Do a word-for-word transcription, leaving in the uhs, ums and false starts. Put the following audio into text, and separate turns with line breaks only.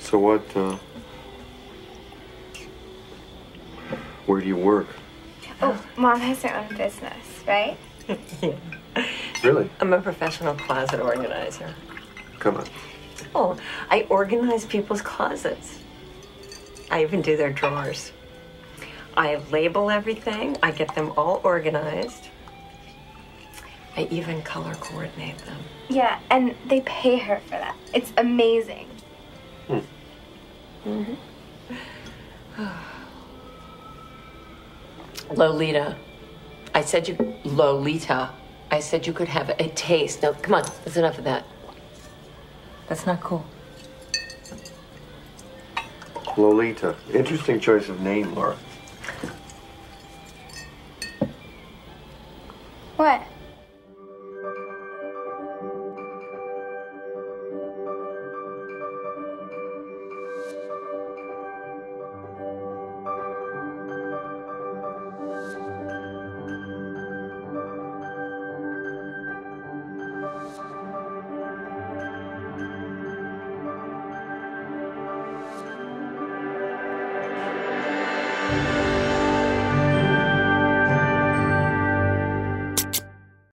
So what, uh... where do you work?
Oh, Mom has her own business, right?
Yeah.
Really?
I'm a professional closet organizer.
Come on.
Oh, I organize people's closets. I even do their drawers. I label everything. I get them all organized. I even color coordinate them.
Yeah, and they pay her for that. It's amazing.
Hmm.
Mm-hmm. Lolita. I said you... Lolita. I said you could have a taste. No, come on. That's enough of that. That's not cool.
Lolita. Interesting choice of name, Laura.